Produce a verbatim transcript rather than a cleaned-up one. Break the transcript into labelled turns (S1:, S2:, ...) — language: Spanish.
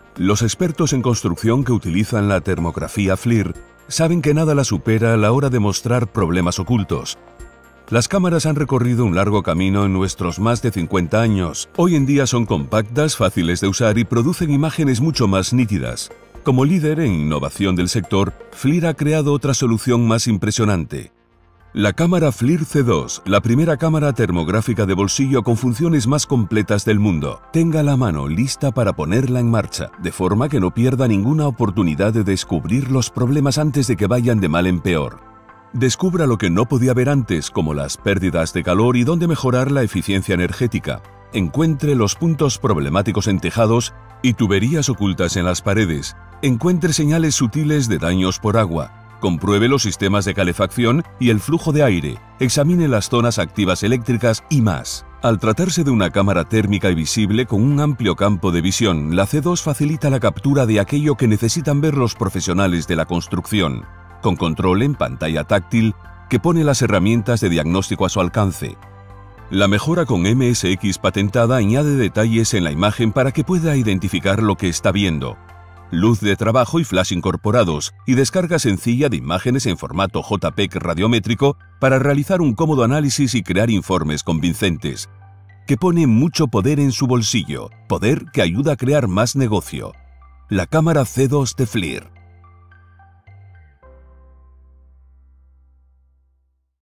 S1: Los expertos en construcción que utilizan la termografía FLIR saben que nada la supera a la hora de mostrar problemas ocultos. Las cámaras han recorrido un largo camino en nuestros más de cincuenta años. Hoy en día son compactas, fáciles de usar y producen imágenes mucho más nítidas. Como líder en innovación del sector, FLIR ha creado otra solución más impresionante. La cámara FLIR C dos, la primera cámara termográfica de bolsillo con funciones más completas del mundo. Tenga la mano lista para ponerla en marcha, de forma que no pierda ninguna oportunidad de descubrir los problemas antes de que vayan de mal en peor. Descubra lo que no podía ver antes, como las pérdidas de calor y dónde mejorar la eficiencia energética. Encuentre los puntos problemáticos en tejados y tuberías ocultas en las paredes. Encuentre señales sutiles de daños por agua. Compruebe los sistemas de calefacción y el flujo de aire. Examine las zonas activas eléctricas y más. Al tratarse de una cámara térmica y visible con un amplio campo de visión, la C dos facilita la captura de aquello que necesitan ver los profesionales de la construcción, con control en pantalla táctil que pone las herramientas de diagnóstico a su alcance. La mejora con M S X patentada añade detalles en la imagen para que pueda identificar lo que está viendo. Luz de trabajo y flash incorporados y descarga sencilla de imágenes en formato J P E G radiométrico para realizar un cómodo análisis y crear informes convincentes, que pone mucho poder en su bolsillo, poder que ayuda a crear más negocio. La cámara C dos de FLIR.